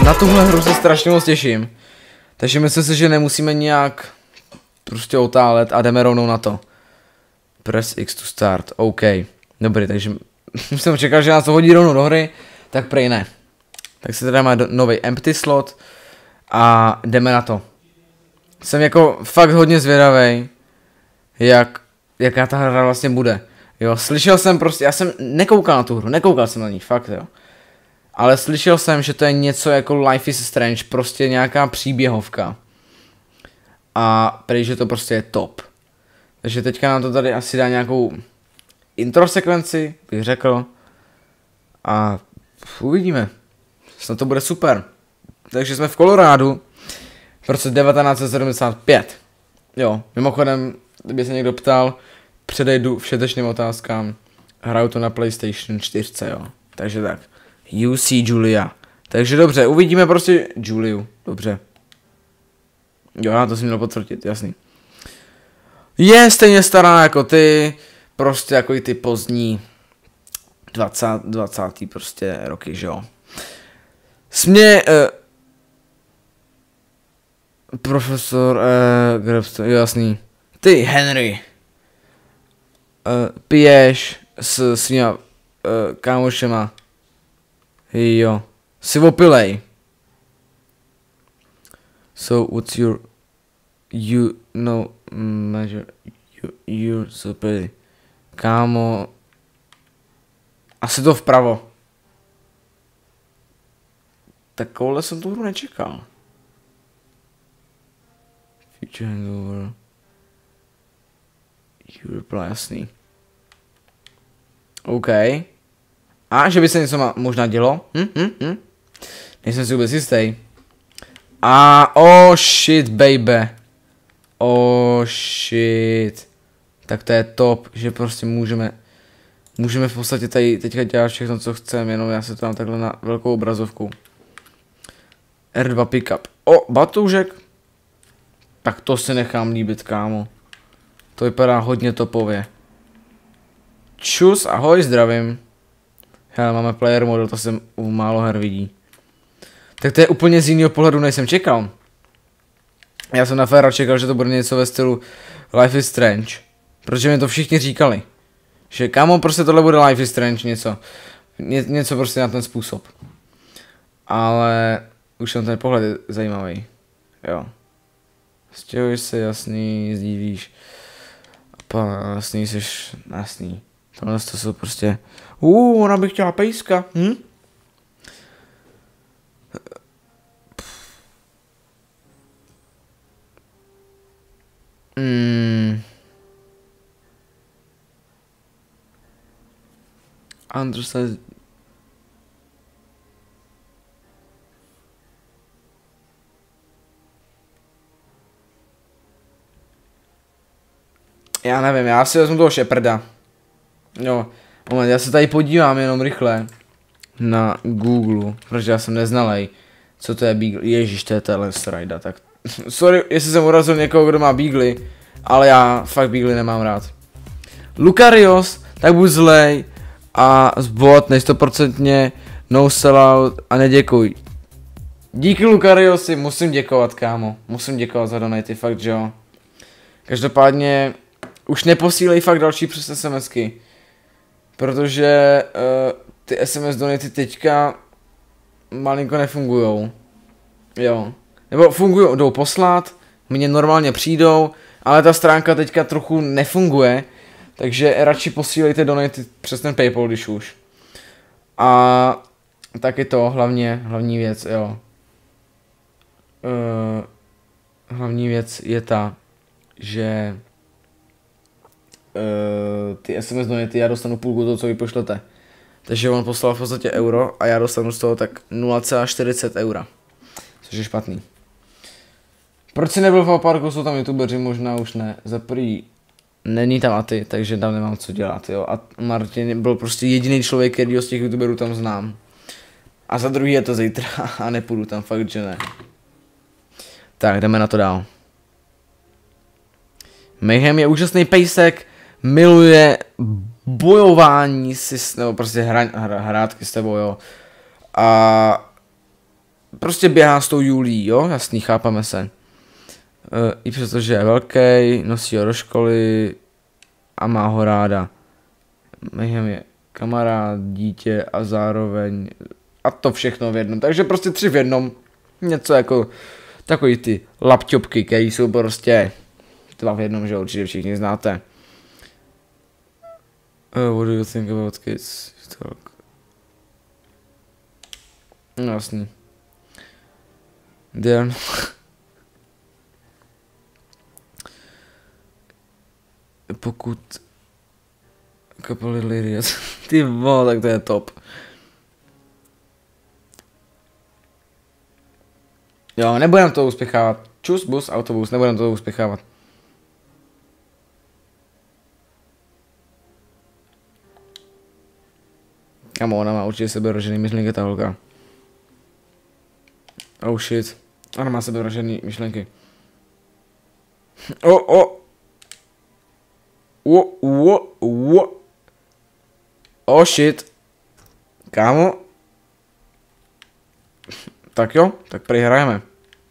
Na tuhle hru se strašně moc těším. Takže myslím si, že nemusíme nějak prostě otálet a jdeme rovnou na to. Press X to start, OK. Dobrý, takže jsem čekal, že nás to hodí rovnou do hry, tak prej ne. Tak si teda máme nový empty slot a jdeme na to. Jsem jako fakt hodně zvědavý, jaká ta hra vlastně bude. Jo, slyšel jsem prostě, já jsem nekoukal na tu hru, nekoukal jsem na ní, fakt jo. Ale slyšel jsem, že to je něco jako Life is Strange, prostě nějaká příběhovka. A prý, že to prostě je top. Takže teďka nám to tady asi dá nějakou intro sekvenci, bych řekl. A uvidíme. Snad to bude super. Takže jsme v Kolorádu v roce 1975. Jo, mimochodem, kdyby se někdo ptal, předejdu všetečným otázkám. Hraju to na PlayStation 4, jo. Takže tak. You see Julia. Takže dobře, uvidíme prostě Juliu. Dobře. Jo, já to si měl potvrdit, jasný. Je stejně stará jako ty, prostě jako i ty pozdní 20. prostě roky, že jo. Smě, profesor, Grabston, jasný. Ty, Henry. Piješ s svýma kámošema. Jo. Jsi opilej. So what's your measure you're so pretty. Kámo. Asi to vpravo. Takovouhle jsem tu hru nečekal. Future hangover. You reply, jasný. OK. A že by se něco možná dělo? Nejsem si vůbec jistý. A oh shit, baby. Oh shit. Tak to je top, že prostě můžeme v podstatě tady teďka dělat všechno, co chceme, jenom já se to dám takhle na velkou obrazovku. R2 pickup. O, batůžek. Tak to si nechám líbit, kámo. To vypadá hodně topově. Čus, ahoj, zdravím. Hele, máme player model, to jsem u málo her vidí. Tak to je úplně z jiného pohledu, než jsem čekal. Já jsem na féra čekal, že to bude něco ve stylu Life is Strange. Protože mi to všichni říkali. Že kámo, prostě tohle bude Life is Strange, něco prostě na ten způsob. Ale už ten pohled je zajímavý. Jo. Stěhuješ se, jasný, zdívíš. Jasný, jsi jasný. Tohle to jsou prostě... ona by chtěla pejska, Undersize. Já nevím, já si vezmu toho Sheparda. Jo, moment, já se tady podívám jenom rychle na Google, protože já jsem neznalej, co to je Beagle. Ježíš, to je Telestrida, tak sorry, jestli jsem urazil někoho, kdo má Beagly, ale já fakt Beagly nemám rád. Lucarios, tak buď zlej a zbot, nej 100% no sellout a neděkuj. Díky Lucariosi, musím děkovat, kámo, musím děkovat za donaty, fakt, že jo. Každopádně už neposílej fakt další přes SMSky. Protože ty SMS donaty teďka malinko nefungujou. Jo. Nebo fungují, jdou poslat, mně normálně přijdou, ale ta stránka teďka trochu nefunguje. Takže radši posílejte donaty přes ten PayPal, když už. A taky to, hlavní věc, jo. Hlavní věc je ta, že ty SMS donaty já dostanu půlku toho, co vy pošlete. Takže on poslal v podstatě euro a já dostanu z toho tak 0,40 eura. Což je špatný. Proč si nebyl v Aparku, jsou tam youtubeři, možná už ne. Za prvý není tam Aty, takže tam nemám co dělat, jo. A Martin byl prostě jediný člověk, který z těch youtuberů tam znám. A za druhý je to zítra a nepůjdu tam, fakt, že ne. Tak, jdeme na to dál. Mayhem je úžasný pejsek, miluje bojování si, nebo prostě hrátky s tebou, jo. A prostě běhá s tou Julií, jo, jasný, chápeme se. I přestože je velký, nosí ho do školy a má ho ráda. Mayhem je kamarád, dítě a zároveň a to všechno v jednom, takže prostě 3 v jednom. Něco jako takový ty laptopky, které jsou prostě 2 v jednom, že určitě všichni znáte. What do you think about kids? No jasný. Then pokud couple little idiots. Ty vole, tak to je top. Jo, nebudem to uspěchávat. Čus, bus, autobus, nebudem to uspěchávat. Kamo, ona má určitě sebevražený myšlenky, ta holka. Oh shit. Ona má sebevražený myšlenky. Oh shit. Kámo. Tak jo, tak přihrajeme.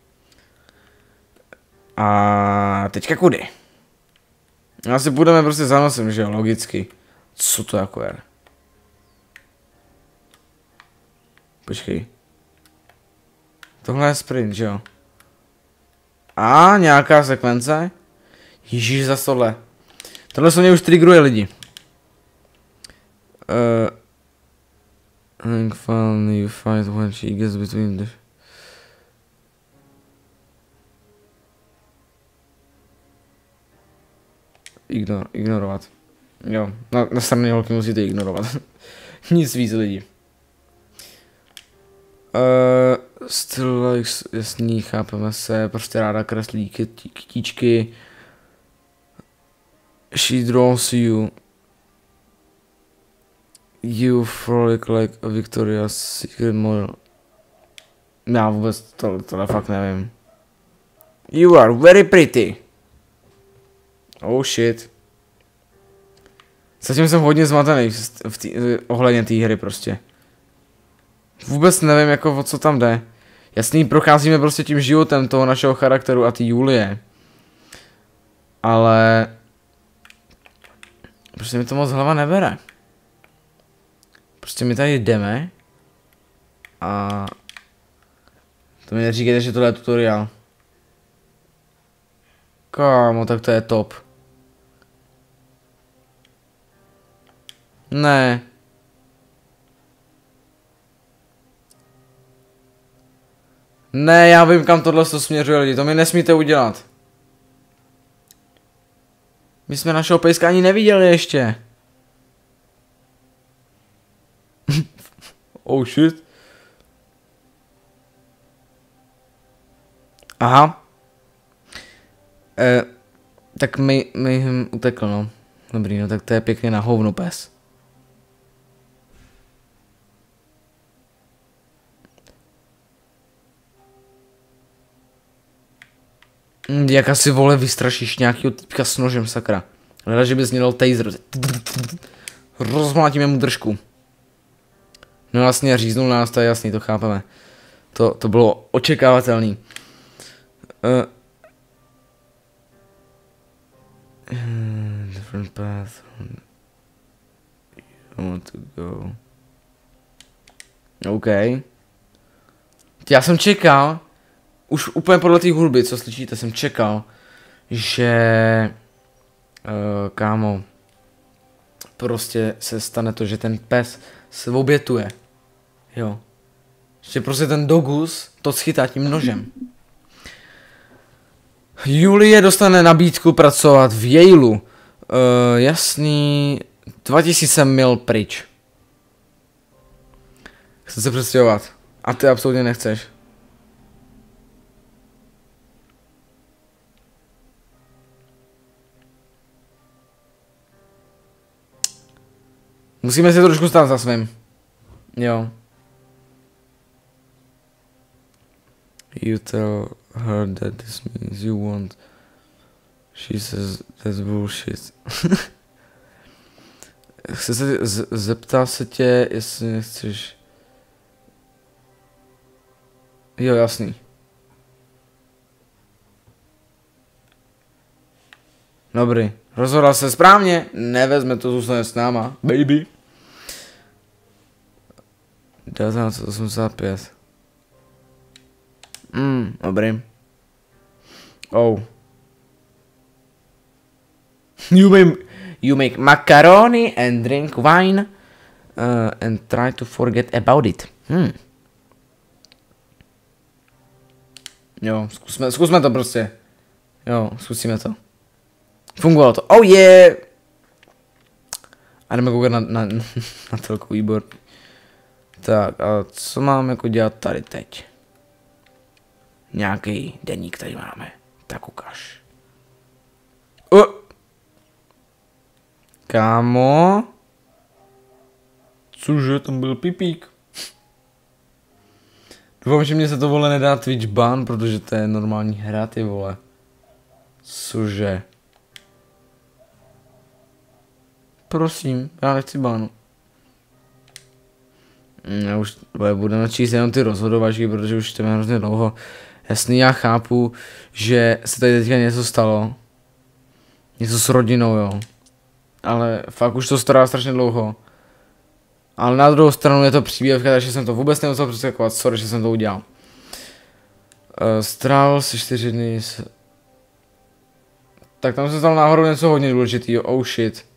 A teďka kudy? Asi budeme prostě za nosem, že jo, logicky. Co to jako je? Počkej. Tohle je sprint, že jo? A nějaká sekvence? Ježíš, za tohle. Tohle se mě už triggeruje lidi. Hang fun, you fight when she gets between the... Ignorovat. Jo, na straně holky musíte ignorovat. Nic víc lidi. Still likes, jasný, chápeme se, prostě ráda kreslí kytíčky. She draws you. You frolic like a Victoria's Secret model. Já vůbec tohle fakt nevím. You are very pretty. Oh shit. Zatím jsem hodně zmatený ohledně té hry prostě. Vůbec nevím, jako o co tam jde. Jasný, procházíme prostě tím životem toho našeho charakteru a ty Julie. Ale... prostě mi to moc hlava nebere. Prostě my tady jdeme. A... to mi neříkejte, že tohle je tutoriál. Kámo, tak to je top. Ne. Ne, já vím, kam tohle směřuje lidi, to mi nesmíte udělat. My jsme našeho pejska ani neviděli ještě. Oh shit. Aha. Tak mi utekl, no. Dobrý, no tak to je pěkně na hovno pes. Jak asi, vole, vystrašíš nějakýho týpka s nožem, sakra. Hleda, že bys měl taser. Rozmlátíme mu držku. No jasně, říznul nás, to je jasný, to chápeme. To bylo očekávatelný. Different path. You want to go. OK. Já jsem čekal, už úplně podle té hudby, co slyšíte, jsem čekal, že kámo, prostě se stane to, že ten pes se obětuje. Jo. Že prostě ten dogus to schytá tím nožem. Julie dostane nabídku pracovat v Yaleu. Jasný, 2000 mil pryč. Chce se přestěhovat. A ty absolutně nechceš. Musíme si trošku stát za svým. Jo. You tell her that this means you want. She says that's bullshit. Zeptá se tě, jestli nechceš. Jo, jasný. Dobrý. Rozhodla se správně. Nevezme to, zůstane s náma. Baby. 1985. Dobrý. Oh. You make macaroni and drink wine and try to forget about it. Jo, zkusme to prostě. Jo, zkusíme to. Fungovalo to. Oh yeah! A jdeme koukat na celkový výbor. Tak, a co máme jako dělat tady teď? Nějaký deník tady máme. Tak ukáž. Kámo? Cože, tam byl pipík. Doufám, že mě se to vole nedá Twitch ban, protože to je normální hra, ty vole. Cože? Prosím, já nechci bánu. Už budeme číst jenom ty rozhodovačky, protože už to je hrozně dlouho. Jasný, já chápu, že se tady teďka něco stalo. Něco s rodinou, jo. Ale fakt už to stará strašně dlouho. Ale na druhou stranu je to příběvka, takže jsem to vůbec nemusel přeskakovat. Sorry, že jsem to udělal. Strávil si 4 dny Tak tam se stalo náhodou něco hodně důležitýho. Oh shit.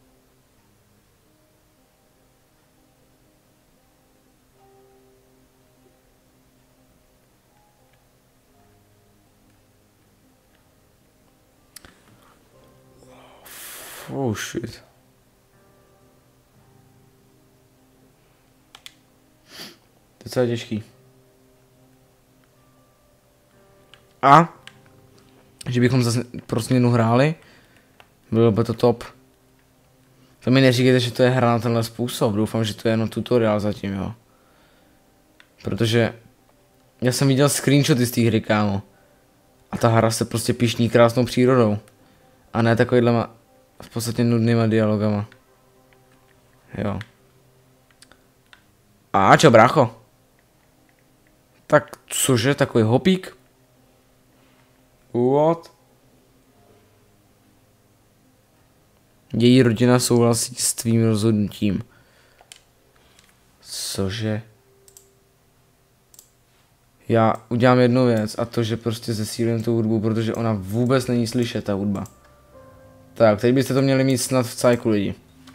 Oh shit. To je docela těžký. A? Že bychom zase pro změnu hráli? Bylo by to top. To mi neříkejte, že to je hra na tenhle způsob. Doufám, že to je jenom tutoriál zatím, jo. Protože já jsem viděl screenshoty z té hry, kámo. A ta hra se prostě pišní krásnou přírodou. A ne takovýhlema v podstatě nudnýma dialogama. Jo. A čo, brácho? Tak cože, takový hopík? What? Její rodina souhlasí s tvým rozhodnutím. Cože? Já udělám jednu věc a to, že prostě zesílím tu hudbu, protože ona vůbec není slyšet, ta hudba. Tak, teď byste to měli mít snad v cajku, lidi.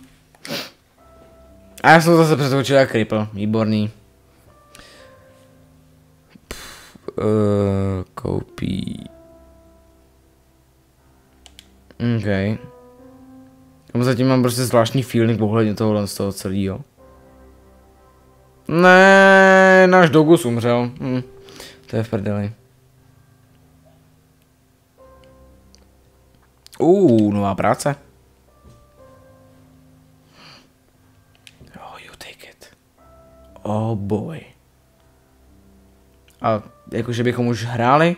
A já jsem to zase přetočil jak cripple, výborný. Koupí. OK. Tam zatím mám prostě zvláštní feeling ohledně tohohle z toho celého. Ne, náš Dogus umřel. To je v prdeli. Nová práce. Oh, you take it. Oh boy. A jakože bychom už hráli?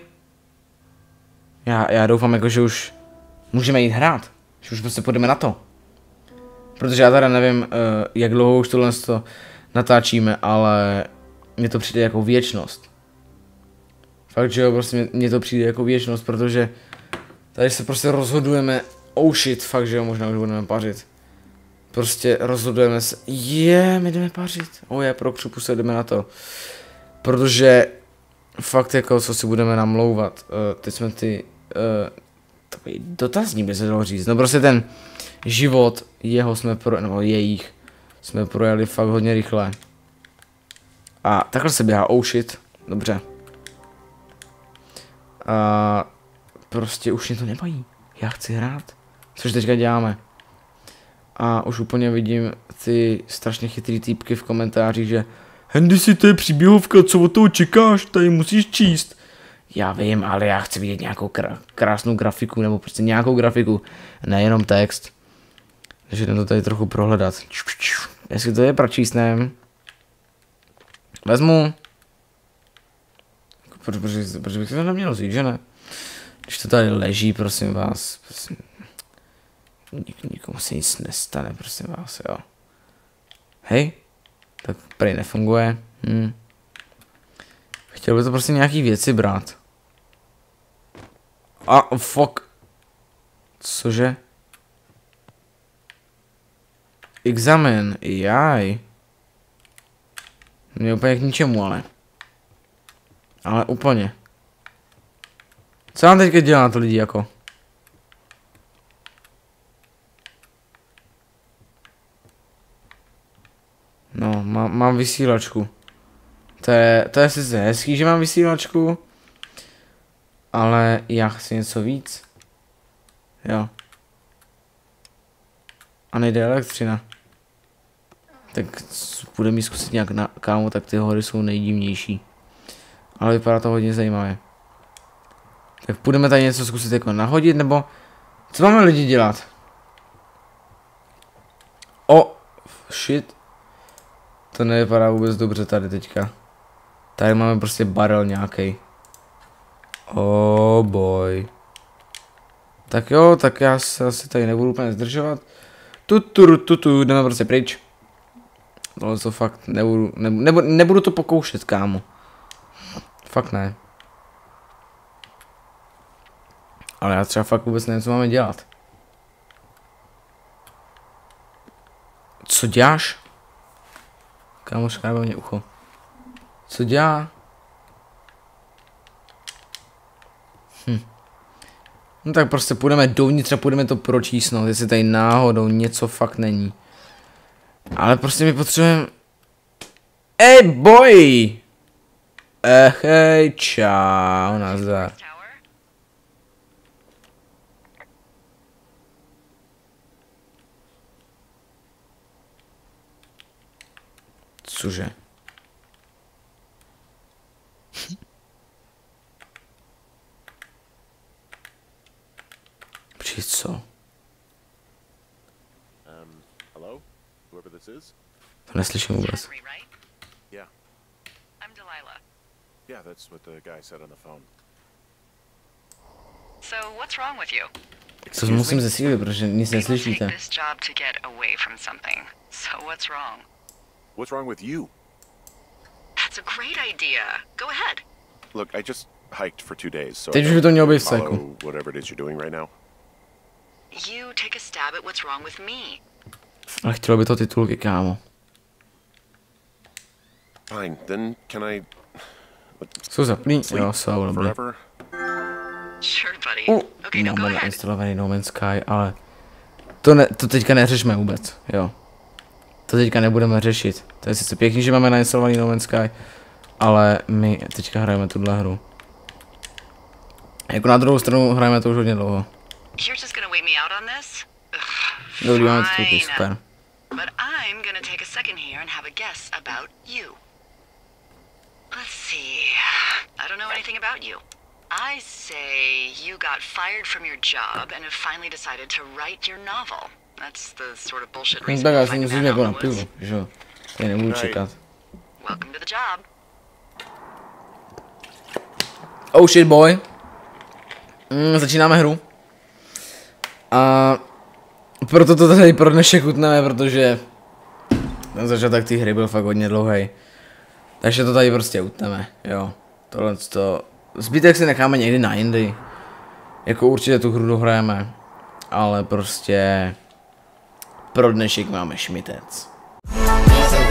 Já doufám, jakože už můžeme jít hrát. Že už prostě půjdeme na to. Protože já teda nevím, jak dlouho už tohle natáčíme, ale mně to přijde jako věčnost. Fakt, že jo, prostě mně to přijde jako věčnost, protože tady se prostě rozhodujeme, oh shit, fakt, že jo, možná už budeme pařit. Prostě rozhodujeme se, my jdeme pařit, pro křupu se jdeme na to. Protože fakt jako, co si budeme namlouvat, teď jsme takový dotazník by se dalo říct, no prostě ten život nebo jejich jsme projeli fakt hodně rychle. A takhle se běhá, oh shit, dobře. A prostě už mě to nebaví, já chci hrát, což teďka děláme. A už úplně vidím ty strašně chytrý týpky v komentářích, že Handy, si to je příběhovka, co od toho čekáš, tady musíš číst. Já vím, ale já chci vidět nějakou krásnou grafiku, nebo prostě nějakou grafiku, nejenom text. Takže jdem to tady trochu prohledat. Jestli to je pročíst, ne? Vezmu. Proč bych to neměl vzít, že ne? Když to tady leží, prosím vás, prosím. Nikomu se nic nestane, prosím vás, jo. Hej, tak prej nefunguje. Chtěl by to prostě nějaký věci brát. A fuck. Cože? Examen, jaj. Mě úplně k ničemu, ale. Ale úplně. Co mám teďka dělat lidi jako? No, mám vysílačku. To je sice hezký, že mám vysílačku. Ale já chci něco víc. Jo. A nejde elektřina. Tak bude mi zkusit nějak na kámo, tak ty hory jsou nejdivnější. Ale vypadá to hodně zajímavě. Tak půjdeme tady něco zkusit jako nahodit, nebo... Co máme lidi dělat? O, shit. To nevypadá vůbec dobře tady teďka. Tady máme prostě barel nějaký. Oh boy. Tak jo, tak já se asi tady nebudu úplně zdržovat. Jdeme prostě pryč. No to fakt nebudu to pokoušet, kámo. Fakt ne. Ale já třeba fakt vůbec nevím, co máme dělat. Co děláš? Kámo, škrábe mě ucho. Co dělá? No tak prostě půjdeme dovnitř a půjdeme to pročísnout, jestli tady náhodou něco fakt není. Ale prostě my potřebujeme... Ej, boy! Hej, čau, nazdar. Cože? Při co? Hello? Whoever this is? To neslyším vůbec. Yeah. I'm Delilah. Yeah, that's what the guy said on the phone. So what's wrong with you? To musím zesílit, protože nic People take neslyšíte. this job to get away from something. So what's wrong? What's wrong with you? That's a great idea. Go ahead. Look, I just hiked for 2 days, so Teď I už by to mělo být v follow ceku. whatever it is you're doing right now. You take a stab at what's wrong with me. Ale chtělo by to titulky, kámo. Fine, then can I... Jsou zaplý? sleep Jo, jsou, dobrý. forever? Sure, buddy. Okay, no go Máme ahead. nainstalovaný No Man's Sky, ale... To teďka neřešme vůbec, jo. To teďka nebudeme řešit. To je sice pěkný, že máme nainstalovaný No Man's Sky, ale my teďka hrajeme tuhle hru. Jako na druhou stranu hrajeme to už hodně dlouho. You're just gonna wait me out on this? Dobrý, máme titulky, Fine. super. But I'm gonna take a second here and have a guess about you. Let's see. I don't know anything about you. I say you got fired from your job and have finally decided to write your novel. That's the sort of bullshit reason Tak já you si find a musím man jako out na in the woods. pivu, že jo. Tady nebudu čekat. Welcome to the job. Oh shit boy. Začínáme hru. A proto to tady pro dnešek utneme, protože ten začátek té hry byl fakt hodně dlouhý. Takže to tady prostě utneme, jo. Tohle to... Zbytek si necháme někdy na jindy. Jako určitě tu hru dohrajeme. Ale prostě... Pro dnešek máme šmitec.